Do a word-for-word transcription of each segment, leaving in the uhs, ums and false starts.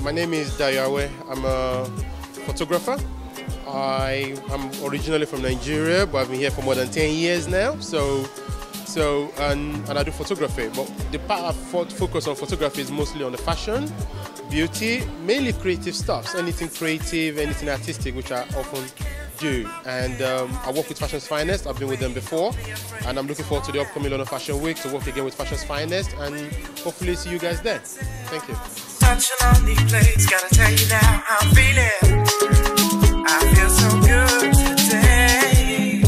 my name is Dayawe. I'm a photographer. I am originally from Nigeria, but I've been here for more than ten years now. So, so and, and I do photography. But the part I focus on photography is mostly on the fashion, beauty, mainly creative stuff. So anything creative, anything artistic, which I often do. And um, I work with Fashion's Finest. I've been with them before, and I'm looking forward to the upcoming London Fashion Week to work again with Fashion's Finest, and hopefully see you guys there. Thank you. On these plates, gotta tell you now how I'm feeling. I feel so good today.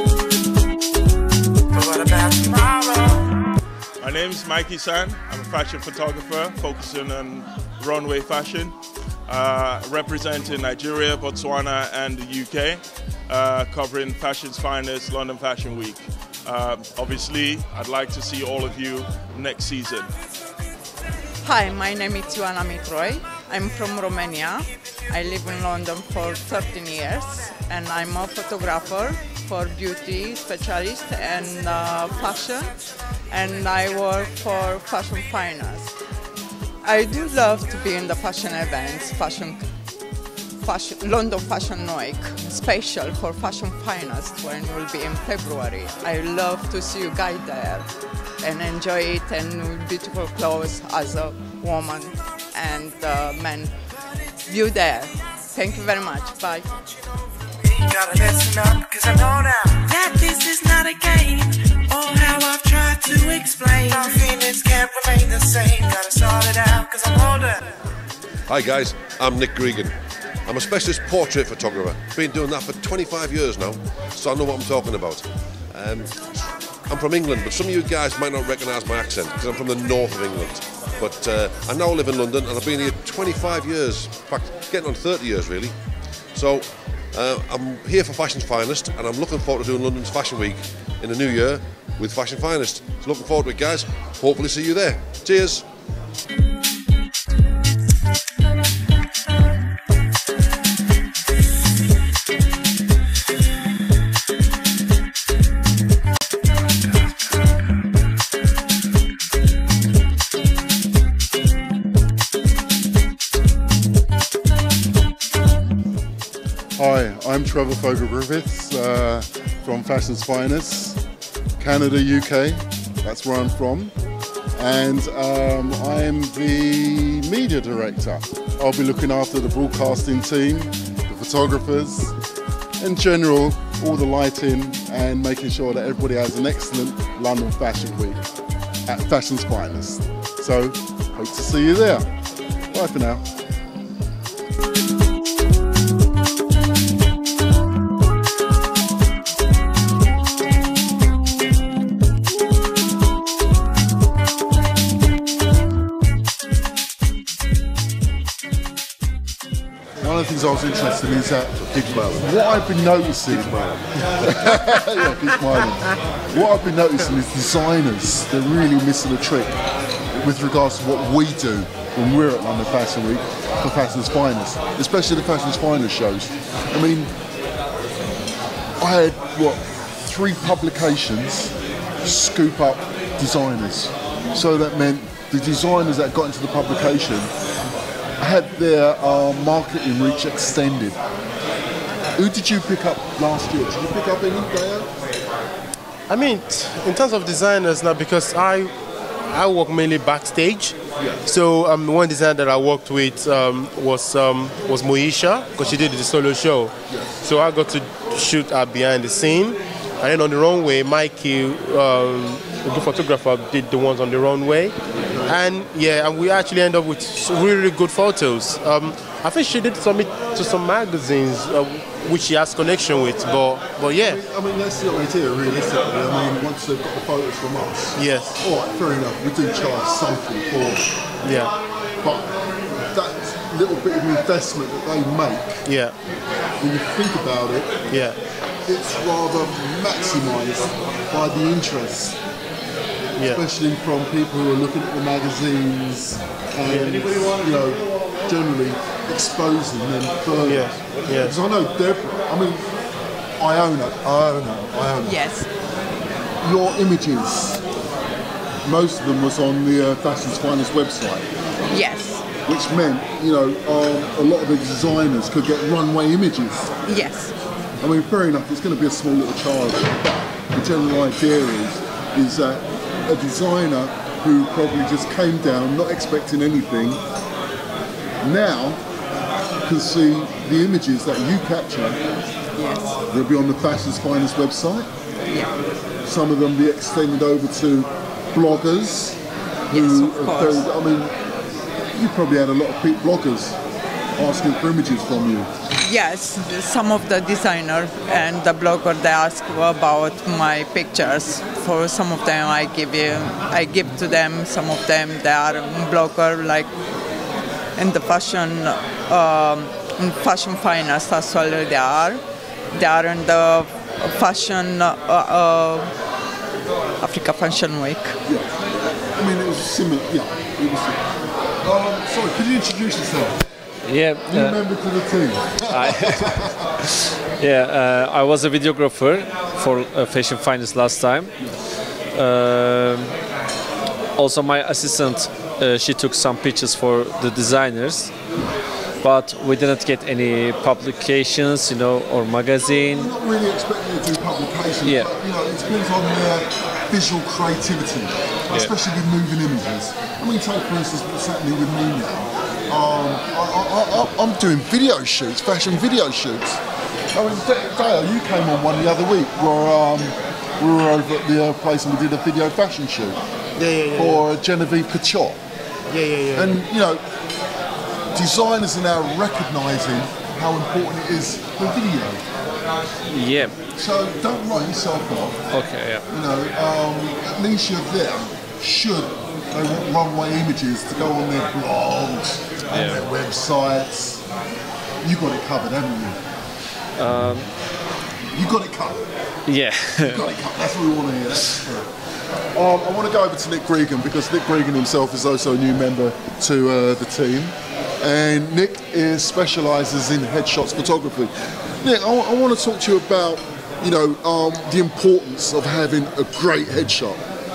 But what about tomorrow? My name's Mikey San. I'm a fashion photographer focusing on runway fashion, uh, representing Nigeria, Botswana and the U K, uh, covering Fashion's Finest London Fashion Week. Uh, obviously, I'd like to see all of you next season. Hi, my name is Ioana Mitroi. I'm from Romania. I live in London for thirteen years, and I'm a photographer for beauty specialist and uh, fashion, and I work for Fashion Finest. I do love to be in the fashion events, fashion, fashion, London Fashion Week, special for Fashion Finest, when it will be in February. I love to see you guys there and enjoy it, and beautiful clothes as a woman and uh, man. You there. Thank you very much. Bye. Gotta listen up, cause I know now that this is not a game. Oh, how I've tried to explain. My feelings can't remain the same. Gotta sort it out, cause I'm older. Hi guys, I'm Nick Gregan. I'm a specialist portrait photographer. Been doing that for twenty-five years now, so I know what I'm talking about. Um, I'm from England, but some of you guys might not recognise my accent because I'm from the north of England. But uh, I now live in London, and I've been here twenty-five years, in fact, getting on thirty years really. So uh, I'm here for Fashion's Finest, and I'm looking forward to doing London's Fashion Week in the new year with Fashion Finest. So looking forward to it, guys. Hopefully see you there. Cheers. Hi, I'm Trevor Fogle-Griffiths uh, from Fashion's Finest, Canada, U K, that's where I'm from, and um, I'm the media director. I'll be looking after the broadcasting team, the photographers, in general, all the lighting, and making sure that everybody has an excellent London Fashion Week at Fashion's Finest. So, hope to see you there. Bye for now. One of the things I was interested in is that what I've been noticing, yeah, keep smiling. What I've been noticing is designers, they're really missing a trick with regards to what we do when we're at London Fashion Week for Fashion's Finest, especially the Fashion's Finest shows. I mean, I had, what, three publications scoop up designers. So that meant the designers that got into the publication had their uh, marketing reach extended. Who did you pick up last year? Did you pick up any there? I mean, in terms of designers now, because I I work mainly backstage. Yeah. So um, one designer that I worked with um, was um, was Moesha, because she did the solo show. Yes. So I got to shoot her behind the scene, and then on the runway, Mikey, um, the good photographer, did the ones on the runway. And yeah, and we actually end up with really, really good photos. Um, I think she did submit to some magazines, uh, which she has connection with. But, but yeah. I mean, I mean, let's see what we do realistically. I mean, once they've got the photos from us. Yes. All right, fair enough. We do charge something for it. Yeah. But that little bit of investment that they make. Yeah. When you think about it. Yeah. It's rather maximised by the interest. Yeah. Especially from people who are looking at the magazines and, you know, generally exposing them further. Yeah. Yeah. Because I know Deborah, I mean, Iona, Iona, Iona. Yes. Your images, most of them was on the uh, Fashion's Finest website. Yes. which meant, you know, um, a lot of the designers could get runway images. Yes. I mean, fair enough, it's going to be a small little charge, but the general idea is, is that a designer who probably just came down, not expecting anything, now can see the images that you capture. Yes. They'll be on the Fashion's Finest website. Yeah. Some of them be extended over to bloggers. Who Yes, of have course. built, I mean, you probably had a lot of people, bloggers asking for images from you. Yes, some of the designer and the blogger, they ask about my pictures. For some of them, I give you, I give to them. Some of them, they are blogger, like in the fashion, um, in fashion finest as well. They are, they are in the fashion uh, uh, Africa Fashion Week. Yeah. I mean, it was similar. Yeah. It was similar. Um, sorry, could you introduce yourself? Yeah, New uh, member to the team. I, yeah, uh, I was a videographer for uh, Fashion Finest last time. Uh, also, my assistant, uh, she took some pictures for the designers, but we didn't get any publications, you know, or magazine. I'm not really expecting you to do publications, Yeah. but you know, it depends on their visual creativity, especially with moving images. I mean, take for instance what's happening with me now. Um, I, I, I, I'm doing video shoots, fashion video shoots. I mean, Dale, you came on one the other week where um, we were over at the uh, place and we did a video fashion shoot Yeah, yeah, yeah. for Genevieve Couture. Yeah, yeah, yeah. And, you know, designers are now recognising how important it is for video. Yeah, So don't write yourself off. okay, yeah. You know, um, at least you're there. Should they want runway images to go on their blogs and Yeah. their websites, you got it covered, haven't you? Um, You got it covered. yeah. You got it covered. That's what we want to hear. That's true. Um, I want to go over to Nick Gregan because Nick Gregan himself is also a new member to uh, the team, and Nick is specialises in headshots photography. Nick, I, I want to talk to you about, you know, um, the importance of having a great headshot.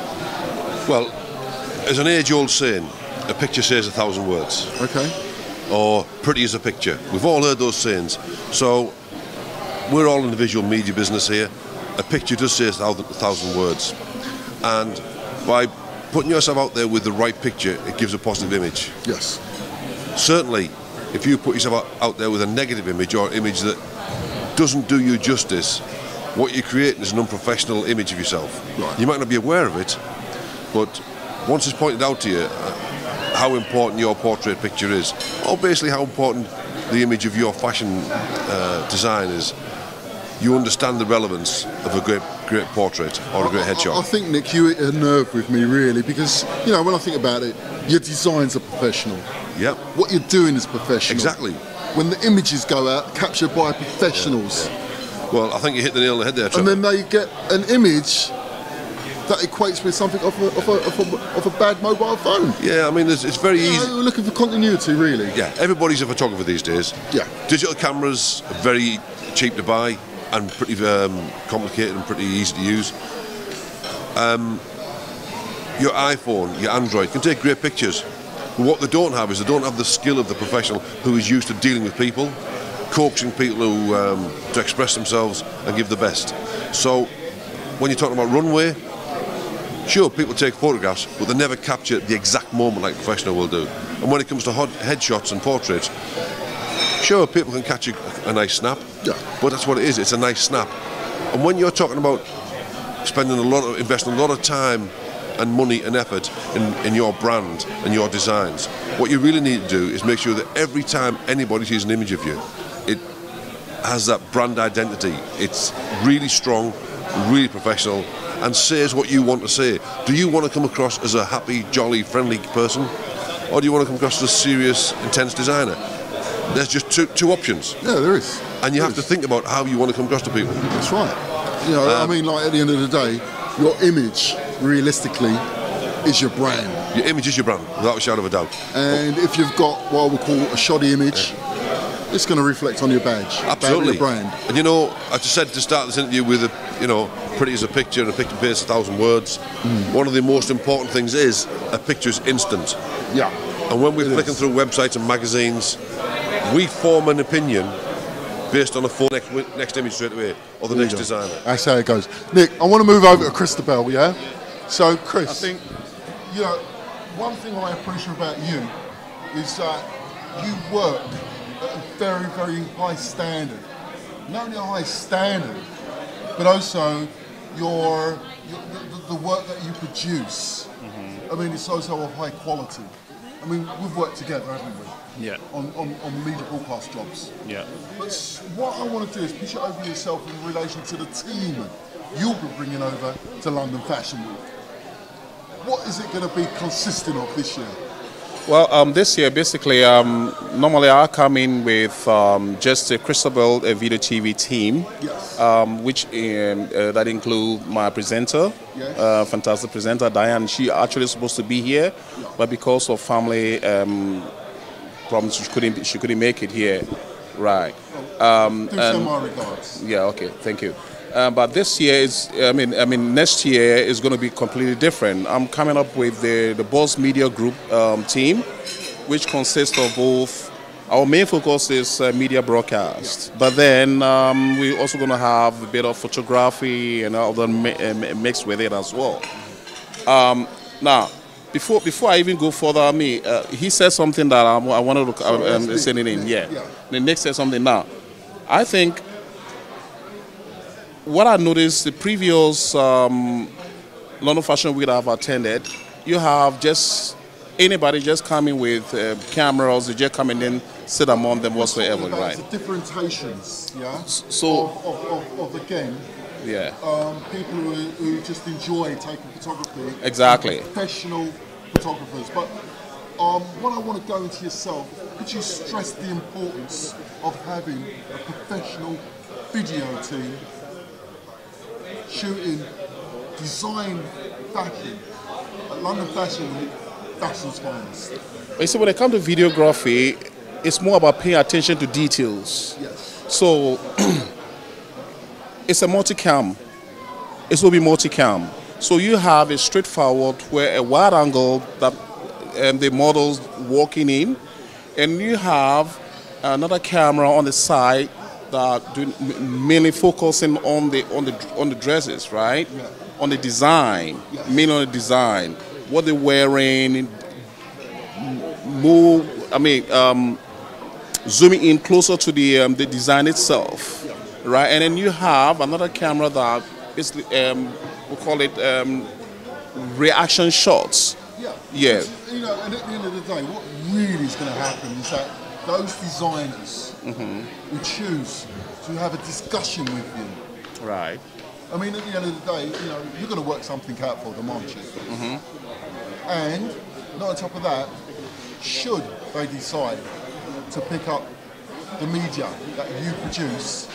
Well, there's an age-old saying, a picture says a thousand words. Okay. Or pretty as a picture. We've all heard those sayings. So we're all in the visual media business here. A picture does say a thousand, a thousand words. And by putting yourself out there with the right picture, it gives a positive image. Yes. Certainly, if you put yourself out- out there with a negative image or image that doesn't do you justice, what you're creating is an unprofessional image of yourself. Right. You might not be aware of it, but once it's pointed out to you uh, how important your portrait picture is, or basically how important the image of your fashion uh, design is, you understand the relevance of a great great portrait or a great I, I headshot. think, Nick, you hit a nerve with me, really, because, you know, when I think about it, your designs are professional. Yep. What you're doing is professional. Exactly. When the images go out, captured by professionals, Well, I think you hit the nail on the head there, and Trevor. then they get an image that equates with something off a, off a, off a, off a bad mobile phone. Yeah, I mean, it's, it's very You easy. know, we're looking for continuity, really. Yeah, everybody's a photographer these days. Yeah. Digital cameras are very cheap to buy and pretty um, complicated and pretty easy to use. Um, your iPhone, your Android can take great pictures. But what they don't have is they don't have the skill of the professional who is used to dealing with people, coaxing people who, um, to express themselves and give the best. So when you're talking about runway, sure, people take photographs, but they never capture the exact moment like a professional will do. And when it comes to hot headshots and portraits, sure, people can catch a, a nice snap, Yeah. but that's what it is, it's a nice snap. And when you're talking about spending a lot of, investing a lot of time and money and effort in, in your brand and your designs, what you really need to do is make sure that every time anybody sees an image of you, it has that brand identity. It's really strong, really professional, and says what you want to say. Do you want to come across as a happy, jolly, friendly person, or do you want to come across as a serious, intense designer? There's just two, two options, Yeah, there is. and you There have to is. think about how you want to come across to people. That's right. You know, I Um, mean, like, at the end of the day, your image, realistically, is your brand. Your image is your brand, without a shadow of a doubt. And if you've got what we call a shoddy image, it's going to reflect on your badge, Absolutely. your brand. And you know, I just said to start this interview with, a, you know, pretty as a picture and a picture paints a thousand words. Mm. One of the most important things is a picture is instant. Yeah. And when we're It flicking is. through websites and magazines, we form an opinion based on the full next, next image straight away, or the There you next go. designer. That's how it goes. Nick, I want to move over to Christabel, yeah? So, Chris, I think you know, one thing I appreciate about you is that you work at a very, very high standard. Not only a high standard, but also your, your the, the work that you produce. Mm-hmm. I mean, it's also of high quality. I mean, we've worked together, haven't we? Yeah. On, on, on media broadcast jobs. Yeah. But what I want to do is push it over yourself in relation to the team you'll be bringing over to London Fashion Week. What is it going to be consistent of this year? Well, um, this year, basically, um, normally I come in with um, just a Christabel a video T V team, Yes. um, which um, uh, that include my presenter, Yes. uh, fantastic presenter Diane. She actually supposed to be here, Yeah. but because of family um, problems, she couldn't she couldn't make it here, right? Um, Do send my regards. Yeah, okay, thank you. Uh, but this year is, I mean, I mean, next year is going to be completely different. I'm coming up with the the Boss Media Group um, team, which consists of both. Our main focus is uh, media broadcast, but then um, we're also going to have a bit of photography and other mi uh, mixed with it as well. Um, now, before before I even go further, I mean, uh, he said something that I, I wanted to Sorry, uh, um, that's say me. it in. Yeah. Yeah. The Nick said something. Now, I think. What I noticed, the previous um, London Fashion Week that I've attended, you have just anybody just coming with uh, cameras, they just come and then sit among them whatsoever, About right? The differentiations, yeah, So- of, of, of, of the game. Yeah, Um, people who, who just enjoy taking photography. Exactly. Professional photographers. But um, when I want to go into yourself, could you stress the importance of having a professional video team shooting design fashion at London Fashion Week, fashion's finest? but see, when it comes to videography, it's more about paying attention to details. Yes. So it's a multi-cam. It will be multi-cam. So you have a straightforward where a wide angle that um, the model's walking in, and you have another camera on the side that do, mainly focusing on the on the on the dresses, right? Yeah. On the design, Yes. mainly on the design, what they're wearing, more. I mean, um, zooming in closer to the um, the design itself, right? And then you have another camera that basically um, we call it um, reaction shots. Yeah. Yeah. Because, you know, and at the end of the day, what really is going to happen is that those designers Mm-hmm. who choose to have a discussion with you. Right. I mean, at the end of the day, you know, you're going to work something out for them, aren't you? Mm-hmm. And not on top of that, should they decide to pick up the media that you produce,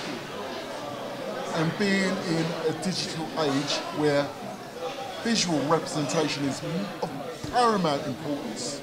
and being in a digital age where visual representation is of paramount importance,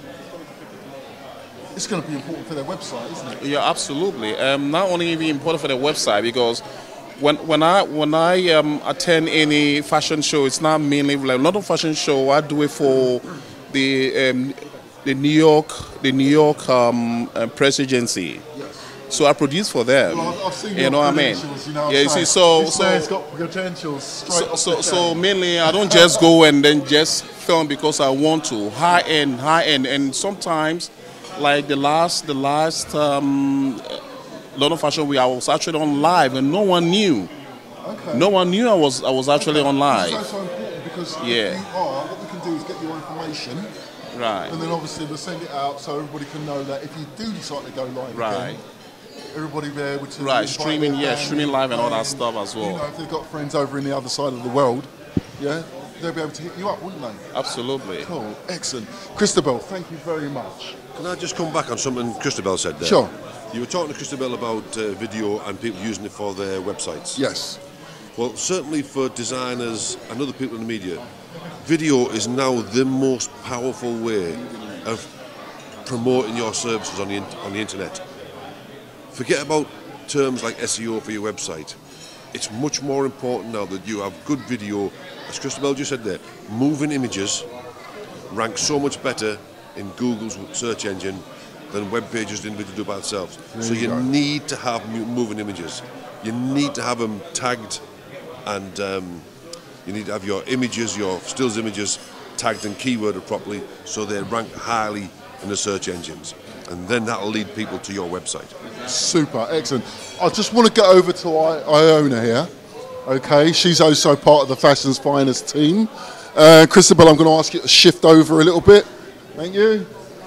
it's going to be important for their website, isn't it? Yeah, absolutely. Um, not only even important for the website, because when when I when I um, attend any fashion show, it's not mainly like London Fashion Show. I do it for the um, the New York the New York um, uh, press agency. Yes. So I produce for them. Well, I've- I've seen you your know what I mean? credentials, you know what Yeah, I'm you see, saying? so This so. man's got credentials straight So, off so, the so chain. mainly I don't just go and then just film because I want to. High end, high end, and sometimes, like the last, the last um, London Fashion Week, I was actually on live and no one knew. Okay. No one knew I was I was actually on live. This is so important because Yeah. if you are, what we can do is get your information, Right. and then obviously we'll send it out so everybody can know that if you do decide to go live Right. again, everybody be able to Right. invite Streaming, their yeah, family, streaming live and all that um, stuff as You know, well. if they've got friends over in the other side of the world, yeah, they'll be able to hit you up, wouldn't they? Absolutely. Cool, excellent. Christabel, thank you very much. Can I just come back on something Christabel said there? Sure. You were talking to Christabel about uh, video and people using it for their websites. Yes. Well, certainly for designers and other people in the media, video is now the most powerful way of promoting your services on the in- on the internet. Forget about terms like S E O for your website. It's much more important now that you have good video, as Christabel just said there, moving images rank so much better in Google's search engine than web pages individually do by themselves. There So you you go. need to have mu- moving images. You need to have them tagged, and um, you need to have your images, your stills images, tagged and keyworded properly so they rank highly in the search engines. And then that'll lead people to your website. Super, excellent. I just want to get over to I- Iona here. Okay, she's also part of the Fashion's Finest team. Uh, Christabel, I'm going to ask you to shift over a little bit. Thank you.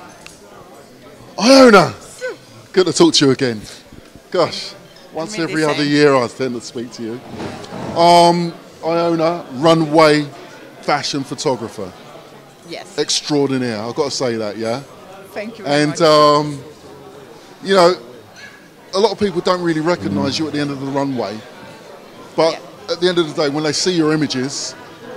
Iona, good to talk to you again. Gosh, once Me the every other same. year I tend to speak to you. Um, Iona, runway fashion photographer. Yes. Extraordinaire, I've got to say that, yeah? Thank you very And, much. um, you know, a lot of people don't really recognise you at the end of the runway. But Yeah. at the end of the day, when they see your images,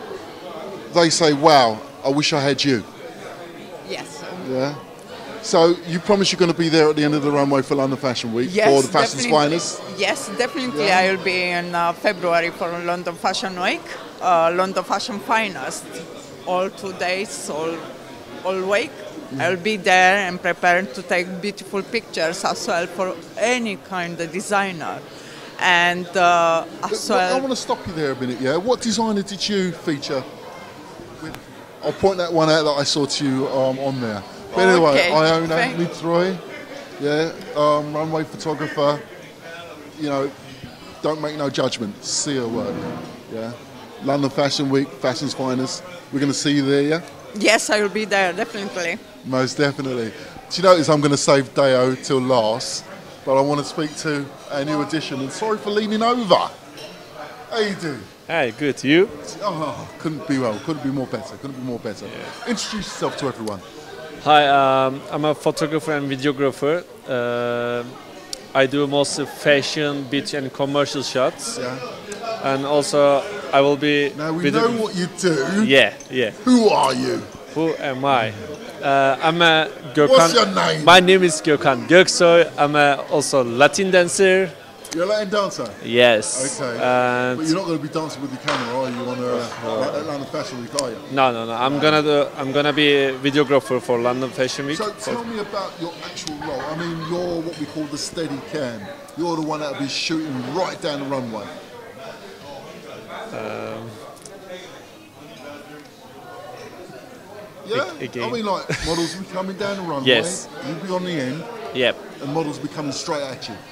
they say, wow, I wish I had you. yes. Yeah. So you promise you're going to be there at the end of the runway for London Fashion Week Yes, for the Fashion's definitely. Finest? Yes, definitely. Yeah. I will be in uh, February for London Fashion Week, uh, London Fashion Finest, all two days, all, all week. Mm-hmm. I will be there and prepared to take beautiful pictures as well for any kind of designer. And uh, as But I well, want to stop you there a minute, yeah? What designer did you feature? With? I'll point that one out that I saw to you um, on there. But anyway, Okay, Iona thank- Mitroy, yeah, um, runway photographer, you know, don't make no judgment, see her work, yeah? London Fashion Week, Fashion's Finest, we're going to see you there, yeah? yes, I will be there, definitely. Most definitely. Do you notice I'm going to save Deo till last, but I want to speak to our new addition, and sorry for leaning over. How you doing? Hey, good. You? Oh, couldn't be well, couldn't be more better, couldn't be more better. Introduce yourself to everyone. Hi, um, I'm a photographer and videographer. Uh, I do mostly fashion, beauty, and commercial shots. Yeah. And also, I will be. Now we video- know what you do. Yeah, yeah. Who are you? Who am I? Uh, I'm a Gökhan. What's your name? My name is Gökhan Göksoy. I'm a also Latin dancer. You're a Latin dancer. Yes. Okay. And But you're not going to be dancing with your camera, are you? On a, like at London Fashion Week, are you? no, no, no. I'm gonna do. I'm gonna be a videographer for London Fashion Week. So tell me about your actual role. I mean, you're what we call the steady cam. You're the one that'll be shooting right down the runway. Um, Yeah. again. I mean, like models will be coming down the runway. Yes. You'll be on the end, yep. and models will be coming straight at you.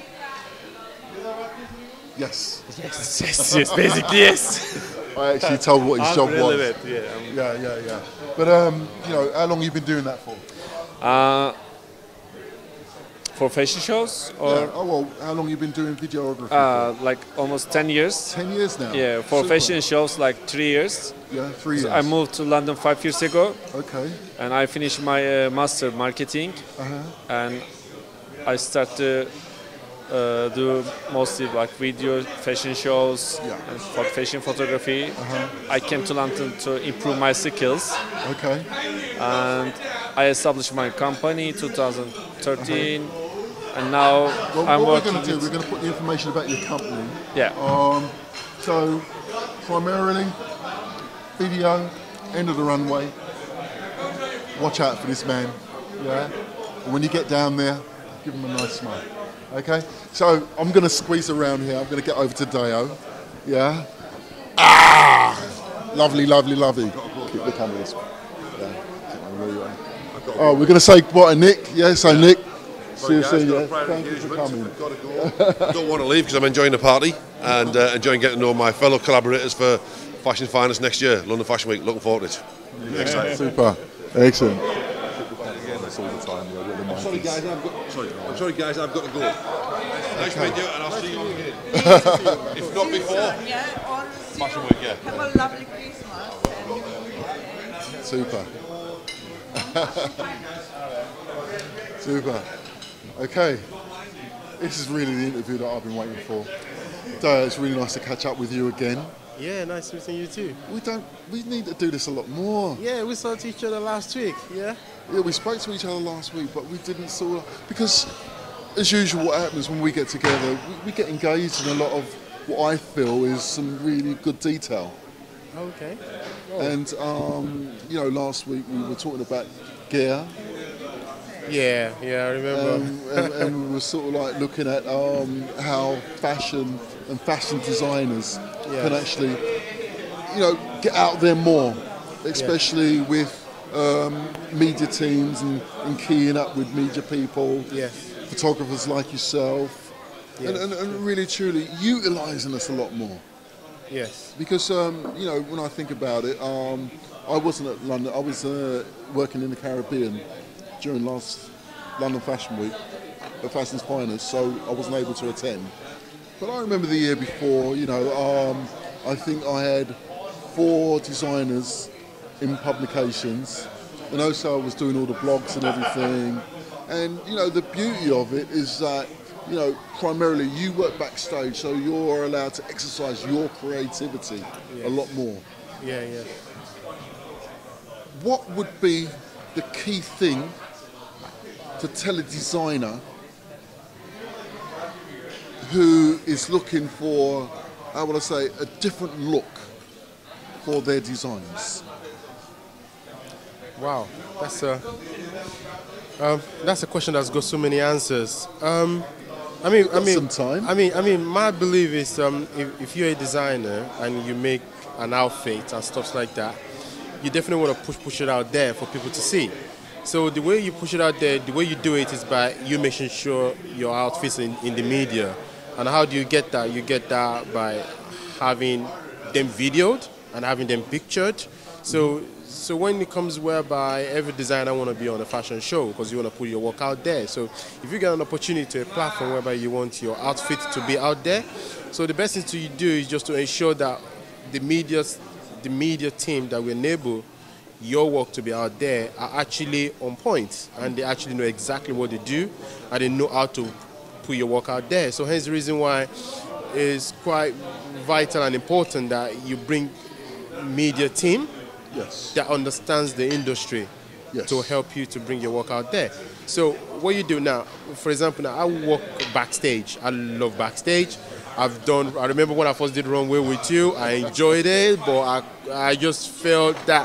Yes. Yes, yes, yes. Basically, yes. I actually told what his I'm job really was. bad, Yeah. I'm- Yeah, yeah, yeah. But um, you know, how long you been doing that for? Uh, for fashion shows or Yeah. Oh well, how long you been doing videography? uh, like almost ten years. for? Ten years now. Yeah, for Super. fashion shows like three years. Yeah, three So years. I moved to London five years ago, Okay. and I finished my uh, master marketing, Uh-huh. and I start to uh, do mostly like video fashion shows Yeah. and for fashion photography. Uh-huh. I came to London to improve my skills, Okay. and I established my company in two thousand thirteen, and now Well, I'm what we're working going to do, with- we're going to put the information about your company. yeah. Um, so, primarily, video, end of the runway. Watch out for this man. Yeah. And when you get down there, give him a nice smile. Okay. So I'm going to squeeze around here. I'm going to get over to Deo. Yeah. Ah! Lovely, lovely, lovely. Keep the camera this way. Yeah. Where you are. Oh, we're going to say bye to Nick. Yeah. So Nick. See you soon. Yeah. Thank you for coming. I don't want to leave because I'm enjoying the party and uh, enjoying getting to know my fellow collaborators for Fashion Finest next year, London Fashion Week. Looking forward to it. Excited. Super. Excellent. I'm sorry, guys. I've got. Sorry, I'm sorry, guys. I've got to go. Nice to meet you, and I'll see you on again. If not before. Yeah, or see Fashion you. Week, yeah. Have a lovely Christmas. And Super. Super. Okay. This is really the interview that I've been waiting for. Deo, it's really nice to catch up with you again. Yeah, nice meeting you too. We don't. We need to do this a lot more. Yeah, we saw each other last week. Yeah. Yeah, we spoke to each other last week, but we didn't sort of because, as usual, what happens when we get together, we, we get engaged in a lot of what I feel is some really good detail. Okay. And um, you know, last week we were talking about gear, Yeah, yeah, I remember. Um, and, and we were sort of like looking at um, how fashion and fashion designers Yeah. can actually, you know, get out there more, especially yeah. with um, media teams and, and keying up with media people, yes. photographers like yourself, yes. and, and, and really truly utilising us a lot more. Yes. Because, um, you know, when I think about it, um, I wasn't at London, I was uh, working in the Caribbean during last London Fashion Week, at Fashion's Finest, so I wasn't able to attend. But I remember the year before, you know, um, I think I had four designers in publications, and also I was doing all the blogs and everything. And, you know, the beauty of it is that, you know, primarily you work backstage, so you're allowed to exercise your creativity yes. a lot more. Yeah, yeah. What would be the key thing to tell a designer who is looking for, how would I say, a different look for their designs? Wow, that's a um, that's a question that's got so many answers. Um, I mean, I mean, some time. I mean, I mean, my belief is um, if, if you're a designer and you make an outfit and stuff like that, you definitely want to push push it out there for people to see. So the way you push it out there, the way you do it is by you making sure your outfits in, in the media. And how do you get that? You get that by having them videoed and having them pictured. So so when it comes whereby every designer want to be on a fashion show because you want to put your work out there. So if you get an opportunity to a platform whereby you want your outfit to be out there, so the best thing to do is just to ensure that the media, the media team that will enable your work to be out there are actually on point and they actually know exactly what they do and they know how to put your work out there. So hence the reason why it's quite vital and important that you bring media team yes. that understands the industry yes. to help you to bring your work out there. So what you do now, for example, now I work backstage. I love backstage. I've done, I remember when I first did Runway with you, I enjoyed it, but I, I just felt that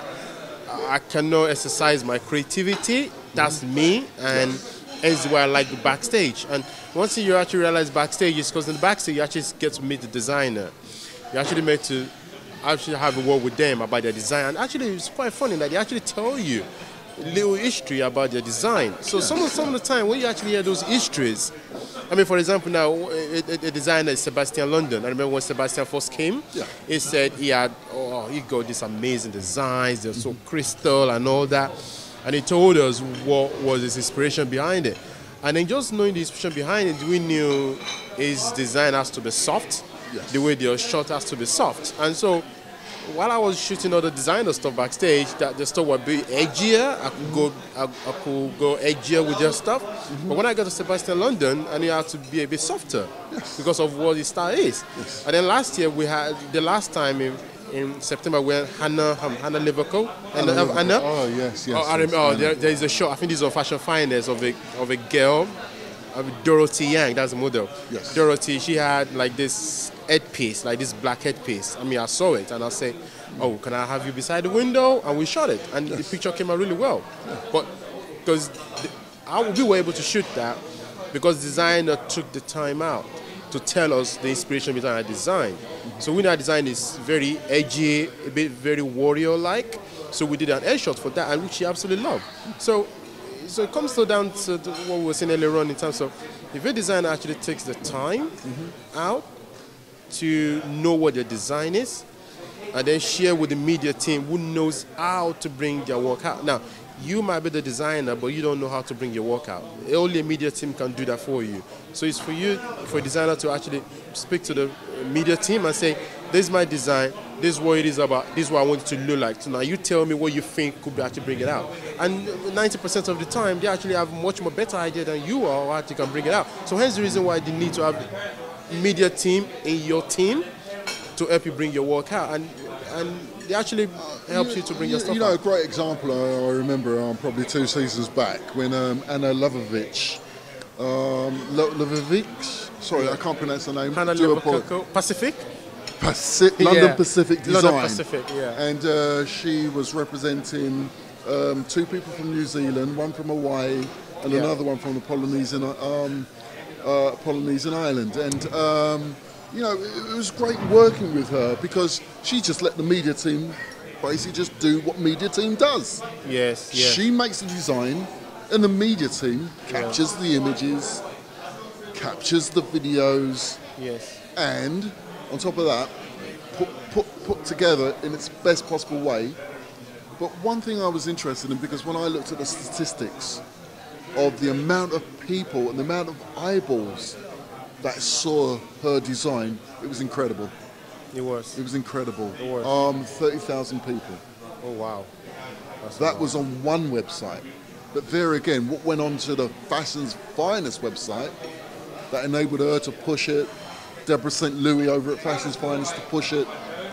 I cannot exercise my creativity. That's me, and hence why I like the backstage. And once you actually realize backstage is because in the backstage you actually get to meet the designer. You actually meant to actually have a word with them about their design. And actually it's quite funny that they actually tell you a little history about their design. So some of, some of the time when you actually hear those histories, I mean, for example, now a, a, a designer is Sebastian London. I remember when Sebastian first came, yeah. he said he had, oh, he got these amazing designs, they're so crystal and all that. And he told us what was his inspiration behind it. And then just knowing the inspiration behind it, we knew his design has to be soft, yes. the way the shot has to be soft. And so while I was shooting other designer stuff backstage, that the stuff would be edgier. I could go, I, I could go edgier with their stuff. Mm-hmm. But when I got to Sebastian London, I knew how to be a bit softer yes. because of what his style is. Yes. And then last year we had the last time in, in September we had Hannah um, Hannah Liverpool. Hannah, Hannah, Hannah. Oh yes, yes. Oh, I remember. yes, Oh, there, there is a show. I think this is on Fashion Finest of a of a girl, of Dorothy Yang. That's the model. Yes. Dorothy. She had like this headpiece, like this black headpiece. I mean, I saw it and I said, "Oh, can I have you beside the window?" And we shot it, and yes. the picture came out really well. Yeah. But because we were able to shoot that because the designer took the time out to tell us the inspiration behind our design. Mm-hmm. So we know our design is very edgy, a bit very warrior-like. So we did an air shot for that, and which she absolutely loved. So, so it comes so down to what we were saying earlier on in terms of if a designer actually takes the time mm-hmm. out to know what their design is, and then share with the media team who knows how to bring their work out. Now, you might be the designer, but you don't know how to bring your work out. Only a media team can do that for you. So it's for you, for a designer to actually speak to the media team and say, this is my design, this is what it is about, this is what I want it to look like. So now you tell me what you think could actually bring it out. And ninety percent of the time, they actually have much more better idea than you are or how you can bring it out. So hence the reason why they need to have media team in your team to help you bring your work out, and and they actually help you to bring you, your stuff you know, out. a great example I, I remember um, probably two seasons back when um, Anna Lovovich, um, Lo- Lovovich, sorry, yeah. I can't pronounce her name. Hannah Liverpool, Pacific? Paci- London yeah. Pacific Design. London Pacific, yeah. And uh, she was representing um, two people from New Zealand, one from Hawaii, and Yeah. another one from the Polynesian um, uh, Polynesian island. And um, you know, it, it was great working with her because she just let the media team basically just do what media team does. Yes, yes. She makes the design, and the media team captures the images, captures the videos, Yes. and on top of that, put, put, put together in its best possible way. But one thing I was interested in, because when I looked at the statistics of the amount of people and the amount of eyeballs that saw her design, it was incredible. It was. It was incredible. It was. Um, thirty thousand people. Oh, wow. That's a That lot. was on one website. But there again, what went on to the Fashion's Finest website that enabled her to push it, Deborah Saint Louis over at Fashion's Finest to push it,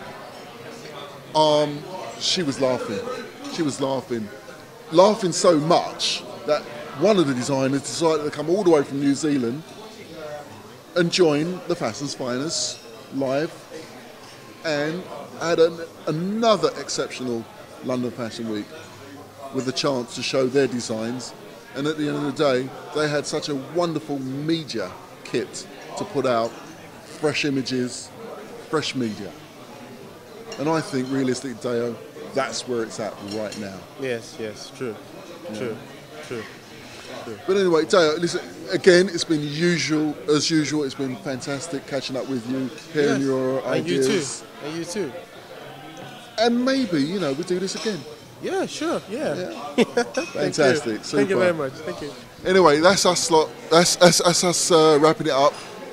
um, she was laughing. She was laughing. Laughing so much that one of the designers decided to come all the way from New Zealand and join the Fashion's Finest live and had an, another exceptional London Fashion Week with a chance to show their designs. And at the end of the day, they had such a wonderful media kit to put out, fresh images, fresh media. And I think realistically, Deo, that's where it's at right now. Yes, yes, true. True, true. But anyway, Deo, listen, again, it's been usual, as usual, it's been fantastic catching up with you, hearing Yes. your And ideas. you too. And you too. And maybe, you know, we do this again. Yeah, sure, yeah. Fantastic. Thank you. Thank you Super. very much. Thank you. Anyway, that's us lot. That's, that's, that's us uh, wrapping it up.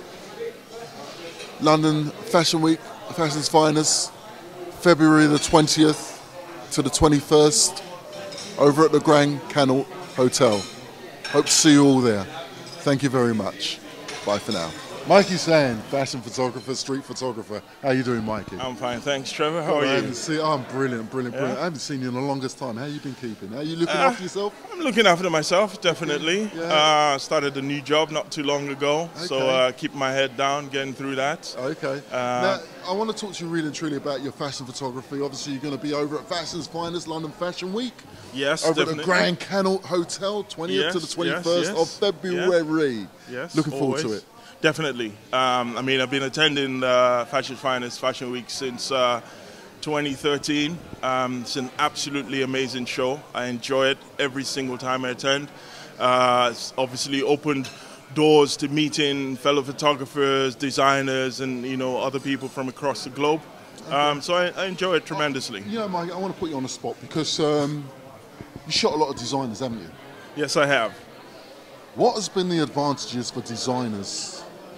London Fashion Week, Fashion's Finest, February the twentieth to the twenty-first, over at the Grand Connaught Hotel. Hope to see you all there. Thank you very much. Bye for now. Mikey Sand, fashion photographer, street photographer. How you doing, Mikey? I'm fine, thanks, Trevor. How I are you? haven't seen, oh, I'm brilliant, brilliant, brilliant. Yeah? I haven't seen you in the longest time. How you been keeping? How you looking Uh, after yourself? I'm looking after myself, definitely. Yeah. Uh, started a new job not too long ago, so Okay. uh, keep my head down, getting through that. Okay. Uh, now, I want to talk to you really and truly about your fashion photography. Obviously, you're going to be over at Fashion's Finest London Fashion Week. Yes, Over definitely. at the Grand Connaught Hotel, twentieth to the Yes, twenty-first yes, yes. of February. Yes, Looking forward to always. it. Definitely. Um, I mean, I've been attending uh, Fashion's Finest Fashion Week since uh, twenty thirteen. Um, it's an absolutely amazing show. I enjoy it every single time I attend. Uh, it's obviously opened doors to meeting fellow photographers, designers, and you know other people from across the globe. Um, so I, I enjoy it tremendously. You know, Mike, I want to put you on the spot because um, you shot a lot of designers, haven't you? Yes, I have. What has been the advantages for designers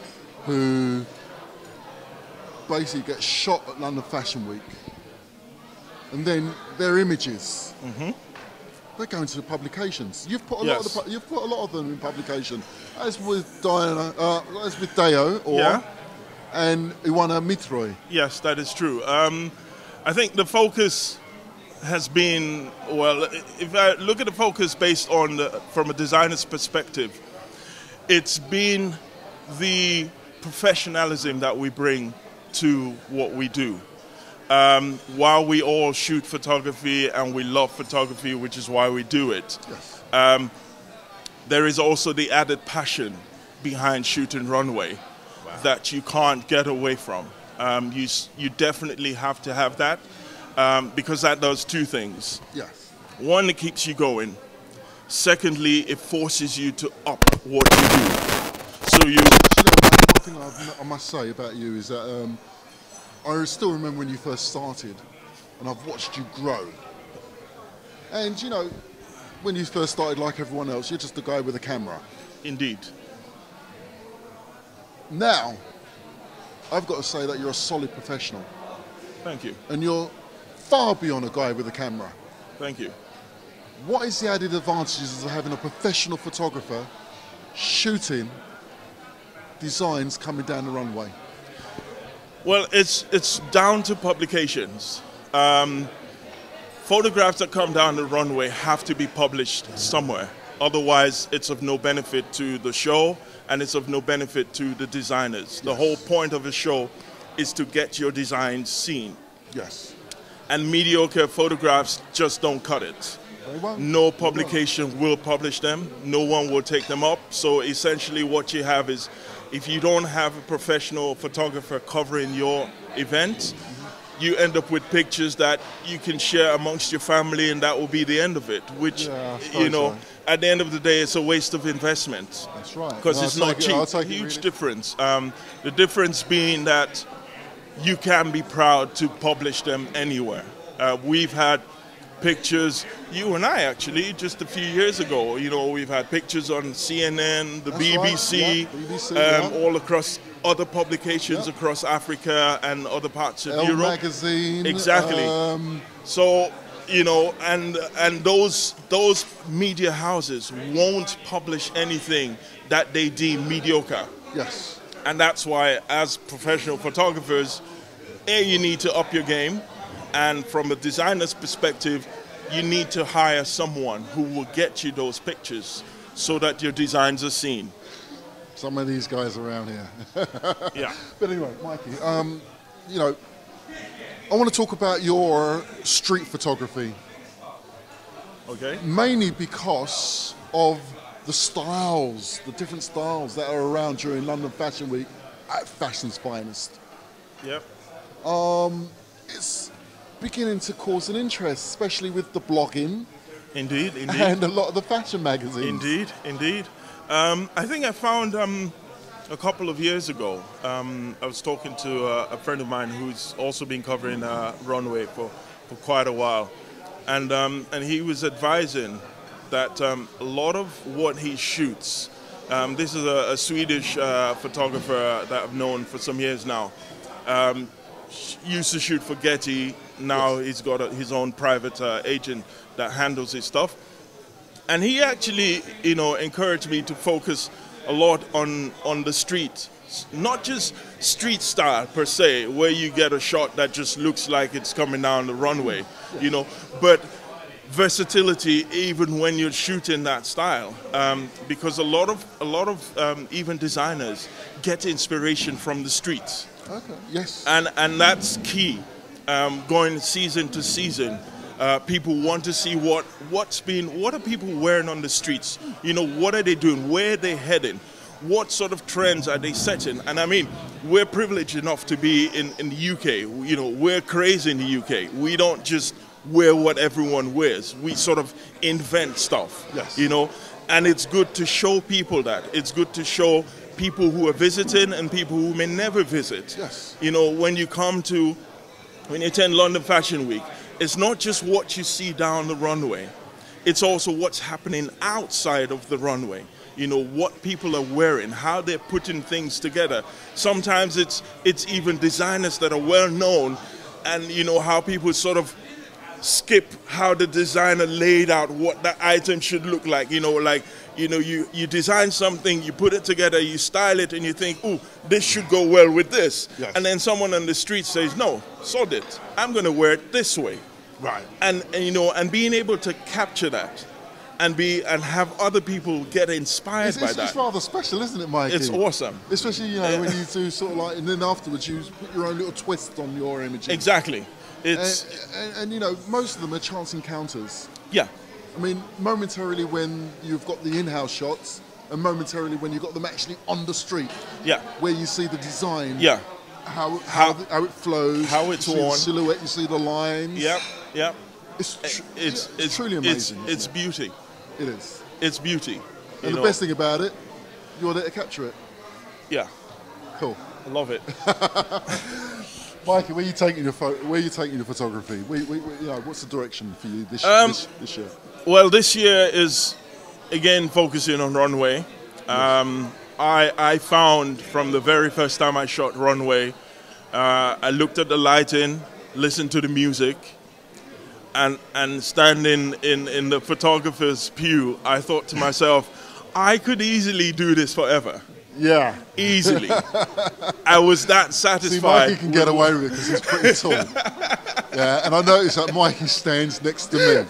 who basically get shot at London Fashion Week and then their images, Mm-hmm. they go into the publications? You've put a lot Yes. of the, pu- you've put a lot of them in publication. As with Diana, uh, as with Deo, or Yeah. and Iwana Mitroy. Yes, that is true. Um, I think the focus has been, well, if I look at the focus based on the, from a designer's perspective, it's been the professionalism that we bring to what we do. Um, while we all shoot photography and we love photography, which is why we do it, Yes. um, there is also the added passion behind shooting runway that you can't get away from. Um, you, s- you definitely have to have that um, because that does two things. Yes. One, it keeps you going. Secondly, it forces you to up what you do. So you, You know, one thing I've, I must say about you is that um, I still remember when you first started, and I've watched you grow. And you know, when you first started, like everyone else, you're just a guy with a camera. indeed, Now, I've got to say that you're a solid professional, thank you, and you're far beyond a guy with a camera. thank you. What is the added advantages of having a professional photographer shooting designs coming down the runway? Well, it's it's down to publications. Um, photographs that come down the runway have to be published somewhere. Otherwise, it's of no benefit to the show, and it's of no benefit to the designers. The whole point of a show is to get your designs seen. Yes. And mediocre photographs just don't cut it. No publication will publish them. No one will take them up. So essentially what you have is, if you don't have a professional photographer covering your event, you end up with pictures that you can share amongst your family, and that will be the end of it, which, yeah, you know, so. at the end of the day, it's a waste of investment. That's right. Because no, it's I'll not take cheap. it, I'll take Huge it really. difference. Um, the difference being that you can be proud to publish them anywhere. Uh, we've had pictures, you and I actually, just a few years ago, you know, we've had pictures on C N N, the That's B B C, right. yeah, B B C um, yeah. all across other publications Yeah. across Africa and other parts of Elle Europe. magazine. Exactly. Um, So, you know, and and those those media houses won't publish anything that they deem mediocre. yes. And that's why, as professional photographers, A, you need to up your game, and from a designer's perspective, you need to hire someone who will get you those pictures so that your designs are seen. Some of these guys around here. Yeah. But anyway, Mikey, um, you know, I want to talk about your street photography, Okay. mainly because of the styles, the different styles that are around during London Fashion Week at Fashion's Finest. Yep. It's beginning to cause an interest, especially with the blogging Indeed, indeed. and a lot of the fashion magazines. Indeed, indeed. Um, I think I found um, a couple of years ago, um, I was talking to uh, a friend of mine who's also been covering uh, runway for, for quite a while. And, um, and he was advising that um, a lot of what he shoots, um, this is a, a Swedish uh, photographer that I've known for some years now, um, used to shoot for Getty, now Yes. he's got a, his own private uh, agent that handles his stuff. And he actually, you know, encouraged me to focus a lot on, on the street. Not just street style per se, where you get a shot that just looks like it's coming down the runway, you know, but versatility even when you're shooting that style. Um, because a lot of, a lot of um, even designers get inspiration from the streets. Okay. Yes. And, and that's key, um, going season to season. Uh, people want to see what, what's been, what are people wearing on the streets? You know, what are they doing? Where are they heading? What sort of trends are they setting? And I mean, we're privileged enough to be in, in the U K. You know, we're crazy in the U K. We don't just wear what everyone wears. We sort of invent stuff, Yes. you know, and it's good to show people that. It's good to show people who are visiting and people who may never visit. Yes. You know, when you come to, when you attend London Fashion Week, it's not just what you see down the runway. It's also what's happening outside of the runway. You know, what people are wearing, how they're putting things together. Sometimes it's it's even designers that are well known, and you know how people sort of skip how the designer laid out what that item should look like. You know, like, you know, you, you design something, you put it together, you style it, and you think, ooh, this should go well with this. Yes. And then someone on the street says, no, sod it. I'm going to wear it this way. Right. And, and, you know, and being able to capture that and be and have other people get inspired It's, by it's, that. it's rather special, isn't it, Mikey? It's awesome. Especially, you know, when you do sort of like, and then afterwards you put your own little twist on your images. Exactly. It's, And, and, and, you know, most of them are chance encounters. yeah. I mean, momentarily when you've got the in-house shots, and momentarily when you've got them actually on the street, Yeah. where you see the design, Yeah. how how, How- the- how it flows, how it's you see the worn. silhouette, you see the lines. Yep. Yep. It's, tr- It's, it's truly it's, amazing. It's isn't beauty. it? It is. It's beauty. And you the know? best thing about it, you're there to capture it. Yeah. Cool. I love it. Mikey, where are you taking your pho- where are you taking your photography? Where, where, where- you know, what's the direction for you this, Um, this, this year? Well, this year is again focusing on runway. Um, I, I found from the very first time I shot runway, uh, I looked at the lighting, listened to the music, and and standing in, in the photographer's pew, I thought to myself, I could easily do this forever. Yeah. Easily. I was that See, satisfied. Mikey can get away with it because he's pretty tall. Yeah, and I noticed that Mikey stands next to me.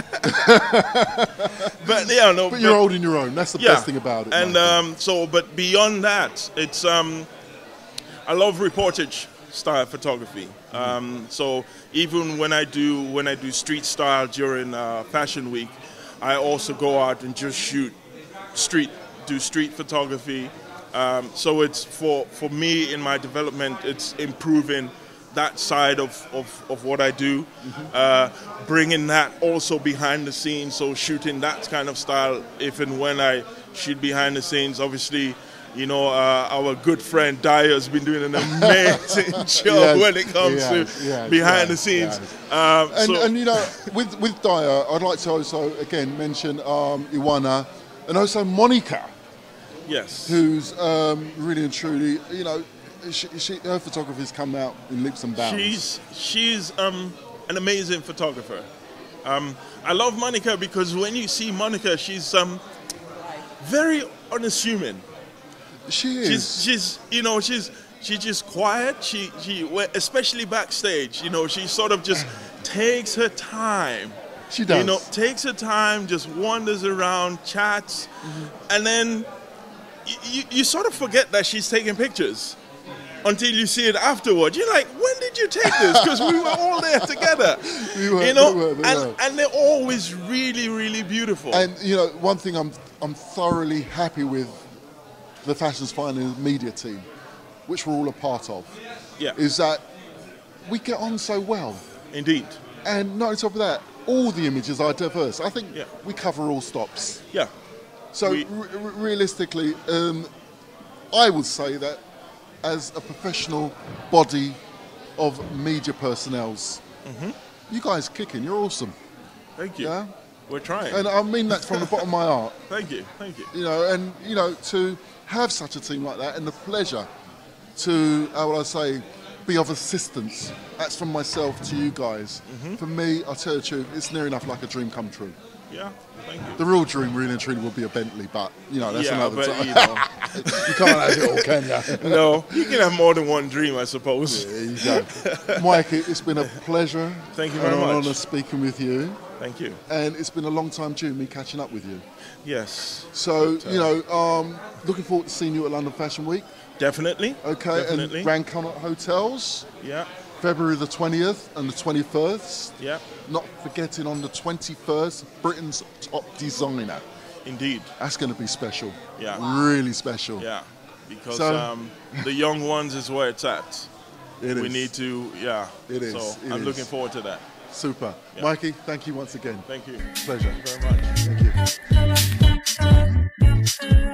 But yeah, no. But you're holding your own. That's the Yeah. best thing about it. And Mikey. um, so, but beyond that, it's um, I love reportage. style photography. Um, so even when I do when I do street style during uh, Fashion Week, I also go out and just shoot street, do street photography. Um, so it's for for me in my development, it's improving that side of, of, of what I do, mm-hmm. uh, bringing that also behind the scenes, so shooting that kind of style if and when I shoot behind the scenes. Obviously, you know, uh, our good friend Dyer has been doing an amazing job yes, when it comes yes, to yes, behind yes, the scenes. Yes. Um, and, so and, you know, with, with Dyer, I'd like to also, again, mention um, Iwana and also Monica. Yes. Who's um, really and truly, you know, She, she, her photography's come out in leaps and bounds. She's she's um, an amazing photographer. Um, I love Monica because when you see Monica, she's um, very unassuming. She is. She's, she's you know she's she's just quiet. She she especially backstage. You know she sort of just takes her time. She does. You know takes her time, just wanders around, chats, mm-hmm. and then you, you sort of forget that she's taking pictures. Until you see it afterward, you're like, when did you take this? Because we were all there together, we were, you know. We were, we and, were. and they're always really, really beautiful. And you know, one thing I'm I'm thoroughly happy with the Fashion's Finest media team, which we're all a part of, yeah. is that we get on so well. Indeed. And not on top of that, all the images are diverse. I think yeah. we cover all stops. Yeah. So we, re realistically, um, I would say that, as a professional body of media personnels, mm-hmm. you guys kicking, you're awesome. Thank you. Yeah? We're trying. And I mean that from the bottom of my heart. Thank you, thank you. You know, and you know, to have such a team like that and the pleasure to, how would I say, be of assistance, that's from myself to you guys. Mm-hmm. For me, I'll tell you the truth, it's near enough like a dream come true. Yeah, thank you. The real dream really and truly would be a Bentley, but you know, that's yeah, another but, time. You know. You can't have it all, can you? No, you can have more than one dream, I suppose. Yeah, there you go. Mikey, it's been a pleasure. Thank you very and much. an honour speaking with you. Thank you. And it's been a long time due, me catching up with you. Yes. So, but, uh, you know, um, looking forward to seeing you at London Fashion Week. Definitely. Okay, Definitely. and Grand Connaught Hotels. Yeah. February the twentieth and the twenty-first. Yeah. Not forgetting on the twenty-first, Britain's top designer. Indeed. That's going to be special. Yeah. Really special. Yeah. Because so, um, the young ones is where it's at. It we is. need to, yeah. It is. So it I'm is. looking forward to that. Super. Yeah. Mikey, thank you once again. Thank you. Pleasure. Thank you very much. Thank you.